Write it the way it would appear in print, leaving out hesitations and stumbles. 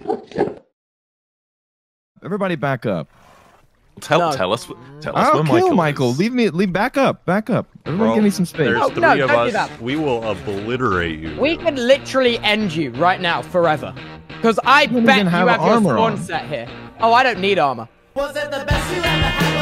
Everybody back up. Tell us I'll when kill Michael. Leave back up. Everyone give me some space. There's No, three of don't do us. that. We will obliterate you. We can literally end you right now forever. Because I don't bet even you have have your armor spawn on. set here. Oh, I don't need armor. Was it the best you ever had?